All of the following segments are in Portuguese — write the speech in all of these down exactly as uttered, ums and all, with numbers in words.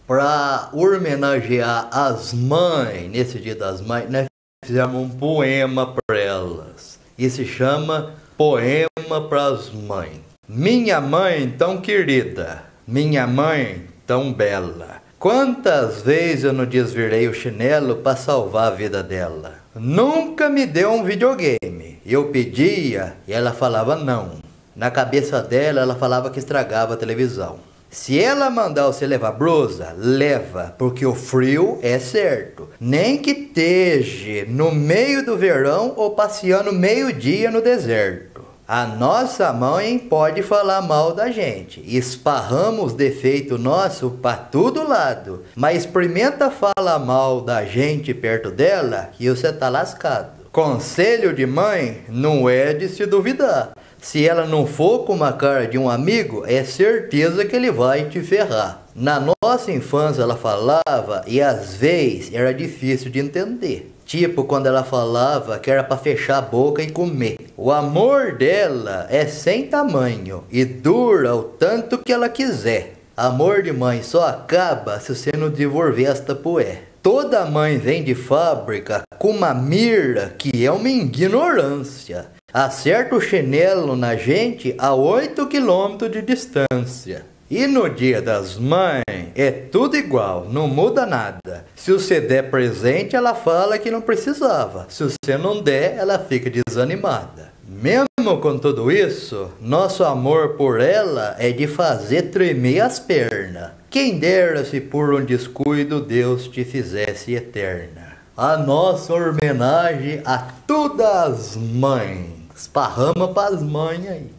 Para homenagear as mães, nesse dia das mães, nós fizemos um poema para elas. E se chama Poema para as Mães. Minha mãe tão querida, minha mãe tão bela. Quantas vezes eu não desvirei o chinelo para salvar a vida dela. Nunca me deu um videogame. Eu pedia e ela falava não. Na cabeça dela, ela falava que estragava a televisão. Se ela mandar você levar blusa, leva, porque o frio é certo. Nem que esteja no meio do verão ou passeando meio-dia no deserto. A nossa mãe pode falar mal da gente. Esparramos defeito nosso para todo lado. Mas experimenta falar mal da gente perto dela e você tá lascado. Conselho de mãe não é de se duvidar. Se ela não for com uma cara de um amigo, é certeza que ele vai te ferrar. Na nossa infância ela falava e às vezes era difícil de entender. Tipo quando ela falava que era para fechar a boca e comer. O amor dela é sem tamanho e dura o tanto que ela quiser. Amor de mãe só acaba se você não devolver esta poé. Toda mãe vem de fábrica com uma mira que é uma ignorância. Acerta o chinelo na gente a oito quilômetros de distância. E no dia das mães é tudo igual, não muda nada. Se você der presente, ela fala que não precisava. Se você não der, ela fica desanimada. Mesmo com tudo isso, nosso amor por ela é de fazer tremer as pernas. Quem dera se por um descuido Deus te fizesse eterna. A nossa homenagem a todas as mães. Esparrama para as mães aí.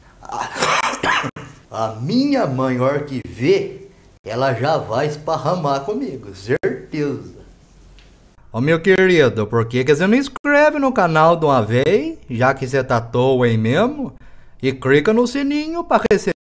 A minha mãe, a hora que vê, ela já vai esparramar comigo, certeza. Ô meu querido, por que que você não inscreve no canal de uma vez, já que você tá à toa aí mesmo? E clica no sininho para receber